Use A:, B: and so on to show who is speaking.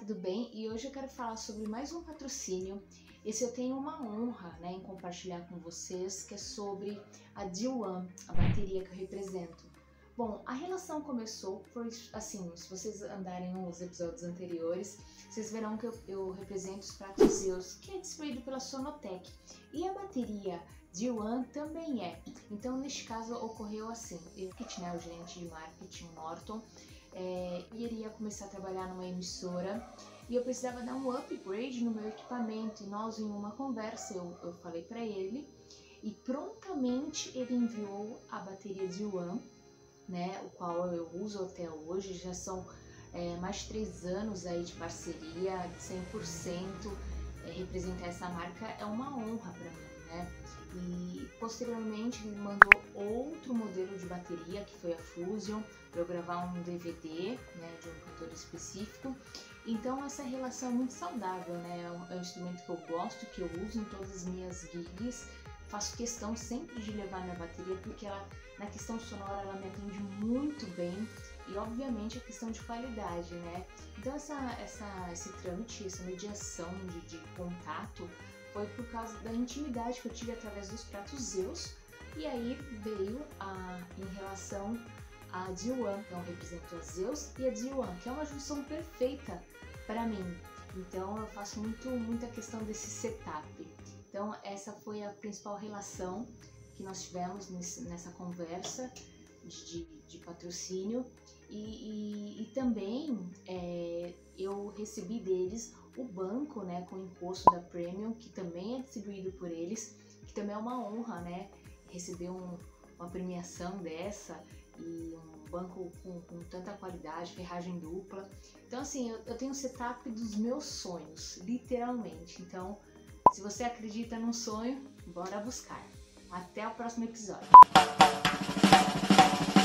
A: tudo bem? E hoje eu quero falar sobre mais um patrocínio. Esse eu tenho uma honra, em compartilhar com vocês, que é sobre a D1, a bateria que eu represento. Bom, a relação começou por, assim, se vocês andarem nos episódios anteriores, vocês verão que eu represento os pratos Zeus, que é distribuído pela Sonotec. E a bateria D1 também é. Então, neste caso, ocorreu assim. Eu, o gerente de marketing, Norton, iria começar a trabalhar numa emissora e eu precisava dar um upgrade no meu equipamento. E nós, em uma conversa, eu falei para ele e prontamente ele enviou a bateria D1, o qual eu uso até hoje. Já são mais de 3 anos aí de parceria, 100%. Representar essa marca é uma honra para mim, E posteriormente ele mandou outro modelo de bateria, que foi a Fusion, para eu gravar um DVD, de um cantor específico. Então essa relação é muito saudável, É um instrumento que eu gosto, que eu uso em todas as minhas gigs. Faço questão sempre de levar minha bateria, porque ela, na questão sonora, ela me atende muito bem. E obviamente a questão de qualidade, Então esse trâmite, essa mediação de contato foi por causa da intimidade que eu tive através dos pratos Zeus. E aí veio em relação a D1, então eu represento a Zeus e a D1, que é uma junção perfeita para mim. Então eu faço muita questão desse setup. Então essa foi a principal relação que nós tivemos nessa conversa de patrocínio. E também eu recebi deles o banco, com o imposto da Premium, que também é distribuído por eles, que também é uma honra, receber uma premiação dessa e um banco com tanta qualidade, ferragem dupla. Então assim, eu tenho o setup dos meus sonhos, literalmente. Então, se você acredita num sonho, bora buscar. Até o próximo episódio.